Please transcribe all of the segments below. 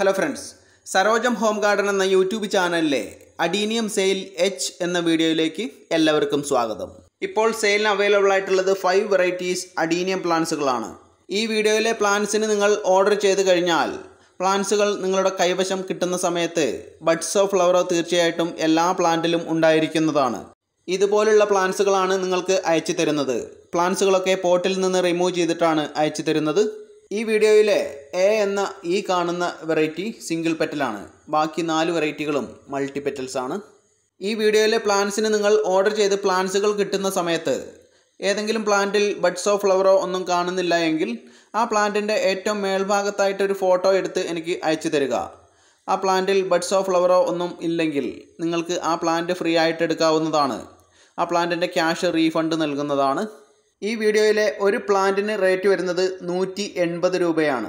Hello friends, Sarojam home garden എന്ന YouTube ചാനലിലെ adenium sale H എന്ന വീഡിയോയിലേക്ക് എല്ലാവർക്കും സ്വാഗതം. ഇപ്പോൾ സെയിലിന് അവൈലബിൾ ആയിട്ടുള്ളത് 5 വെറൈറ്റീസ് അഡീനിയം പ്ലാന്റ്സുകളാണ്. ഈ വീഡിയോയിലെ പ്ലാന്റ്സിന് നിങ്ങൾ ഓർഡർ ചെയ്ത് കഴിഞ്ഞാൽ പ്ലാന്റ്സുകൾ നിങ്ങളുടെ കൈവശം കിട്ടുന്ന സമയത്ത് ബഡ്സോ ഫ്ലവറോ തീർച്ചയായിട്ടും എല്ലാ പ്ലാന്റിലും ഉണ്ടായിരിക്കുന്നതാണ്. ഇതുപോലുള്ള പ്ലാന്റ്സുകളാണ് നിങ്ങൾക്ക് അയച്ചു തരുന്നത്. പ്ലാന്റ്സുകളൊക്കെ പോട്ടിൽ നിന്ന് റിമൂവ് ചെയ്തിട്ടാണ് അയച്ചു തരുന്നത്. ഈ വീഡിയോയിലെ എ എന്ന ഈ കാണുന്ന വെറൈറ്റി സിംഗിൾ പെറ്റലാണ്. ബാക്കി 4 വെറൈറ്റികളും മൾട്ടി പെറ്റൽസ് ആണ്. ഈ വീഡിയോയിലെ പ്ലാന്റ്സിന് നിങ്ങൾ ഓർഡർ ചെയ്ത് പ്ലാന്റ്സുകൾ കിട്ടുന്ന സമയത്ത് ഏതെങ്കിലും പ്ലാന്റിൽ ബഡ്സോ ഫ്ലവറോ ഒന്നും കാണുന്നില്ല എങ്കിൽ ആ പ്ലാന്റിൻ്റെ ഏറ്റവും മേൽഭാഗത്തായിട്ടൊരു ഫോട്ടോ എടുത്ത് എനിക്ക് അയച്ചു തരിക. ആ പ്ലാന്റിൽ ബഡ്സോ ഫ്ലവറോ ഒന്നും ഇല്ലെങ്കിൽ നിങ്ങൾക്ക് ആ പ്ലാന്റ് ഫ്രീ ആയിട്ട് എടുക്കാവുന്നതാണ്. ആ പ്ലാന്റിൻ്റെ ക്യാഷ് റീഫണ്ട് നൽകുന്നതാണ്. ഈ വീഡിയോയിലെ ഒരു പ്ലാന്റിന് റേറ്റ് വരുന്നത് 180 രൂപയാണ്.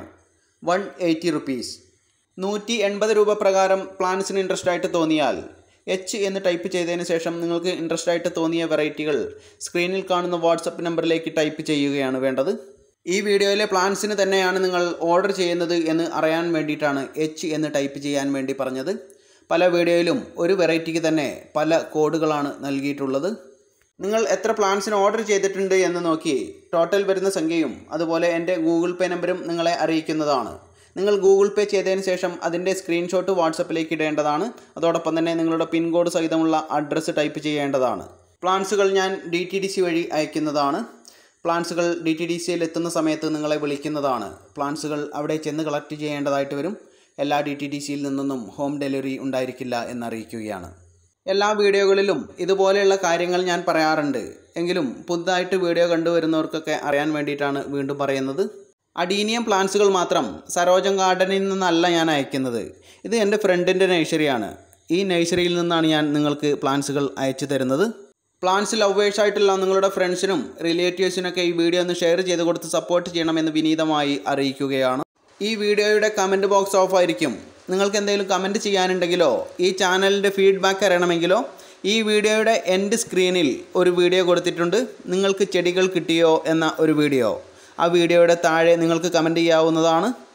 180 റുപ്പീസ്. 180 രൂപ പ്രകാരം പ്ലാന്റ്സിന് ഇൻട്രസ്റ്റ് ആയിട്ട് തോന്നിയാൽ എച്ച് എന്ന് ടൈപ്പ് ചെയ്തതിന് ശേഷം നിങ്ങൾക്ക് ഇൻട്രസ്റ്റ് ആയിട്ട് തോന്നിയ വെറൈറ്റികൾ സ്ക്രീനിൽ കാണുന്ന വാട്സപ്പ് നമ്പറിലേക്ക് ടൈപ്പ് ചെയ്യുകയാണ് വേണ്ടത്. ഈ വീഡിയോയിലെ പ്ലാന്റ്സിന് തന്നെയാണ് നിങ്ങൾ ഓർഡർ ചെയ്യുന്നത് എന്ന് അറിയാൻ വേണ്ടിയിട്ടാണ് എച്ച് എന്ന് ടൈപ്പ് ചെയ്യാൻ വേണ്ടി പറഞ്ഞത്. പല വീഡിയോയിലും ഒരു വെറൈറ്റിക്ക് തന്നെ പല കോഡുകളാണ് നൽകിയിട്ടുള്ളത്. നിങ്ങൾ എത്ര പ്ലാന്റ്സിന് ഓർഡർ ചെയ്തിട്ടുണ്ട് എന്ന് നോക്കി ടോട്ടൽ വരുന്ന സംഖ്യയും അതുപോലെ എൻ്റെ ഗൂഗിൾ പേ നമ്പറും നിങ്ങളെ അറിയിക്കുന്നതാണ്. നിങ്ങൾ ഗൂഗിൾ പേ ചെയ്തതിന് ശേഷം അതിൻ്റെ സ്ക്രീൻഷോട്ട് വാട്സപ്പിലേക്ക് ഇടേണ്ടതാണ്. അതോടൊപ്പം തന്നെ നിങ്ങളുടെ പിൻ കോഡ് സഹിതമുള്ള അഡ്രസ്സ് ടൈപ്പ് ചെയ്യേണ്ടതാണ്. പ്ലാന്റ്സുകൾ ഞാൻ DTDC വഴി അയക്കുന്നതാണ്. പ്ലാന്റ്സുകൾ DTDCയിൽ എത്തുന്ന സമയത്ത് നിങ്ങളെ വിളിക്കുന്നതാണ്. പ്ലാന്റ്സുകൾ അവിടെ ചെന്ന് കളക്ട് ചെയ്യേണ്ടതായിട്ട് വരും. എല്ലാ DTDCയിൽ നിന്നൊന്നും ഹോം ഡെലിവറി ഉണ്ടായിരിക്കില്ല എന്നറിയിക്കുകയാണ്. എല്ലാ വീഡിയോകളിലും ഇതുപോലെയുള്ള കാര്യങ്ങൾ ഞാൻ പറയാറുണ്ട്. എങ്കിലും പുതുതായിട്ട് വീഡിയോ കണ്ടുവരുന്നവർക്കൊക്കെ അറിയാൻ വേണ്ടിയിട്ടാണ് വീണ്ടും പറയുന്നത്. അഡീനിയം പ്ലാന്റ്സുകൾ മാത്രം സരോജം ഗാർഡനിൽ നിന്നല്ല ഞാൻ അയക്കുന്നത്. ഇത് എൻ്റെ ഫ്രണ്ടിൻ്റെ നഴ്സറിയാണ്. ഈ നഴ്സറിയിൽ നിന്നാണ് ഞാൻ നിങ്ങൾക്ക് പ്ലാന്റ്സുകൾ അയച്ചു തരുന്നത്. പ്ലാന്റ്സ് ലവേഴ്സായിട്ടുള്ള നിങ്ങളുടെ ഫ്രണ്ട്സിനും റിലേറ്റീവ്സിനൊക്കെ ഈ വീഡിയോ ഒന്ന് ഷെയർ ചെയ്ത് കൊടുത്ത് സപ്പോർട്ട് ചെയ്യണമെന്ന് വിനീതമായി അറിയിക്കുകയാണ്. ഈ വീഡിയോയുടെ കമൻറ്റ് ബോക്സ് ഓഫ് ആയിരിക്കും. നിങ്ങൾക്ക് എന്തെങ്കിലും കമൻറ്റ് ചെയ്യാനുണ്ടെങ്കിലോ ഈ ചാനലിൻ്റെ ഫീഡ്ബാക്ക് അറിയണമെങ്കിലോ ഈ വീഡിയോയുടെ എൻഡ് സ്ക്രീനിൽ ഒരു വീഡിയോ കൊടുത്തിട്ടുണ്ട്. നിങ്ങൾക്ക് ചെടികൾ കിട്ടിയോ എന്ന ഒരു വീഡിയോ. ആ വീഡിയോയുടെ താഴെ നിങ്ങൾക്ക് കമൻറ്റ് ചെയ്യാവുന്നതാണ്.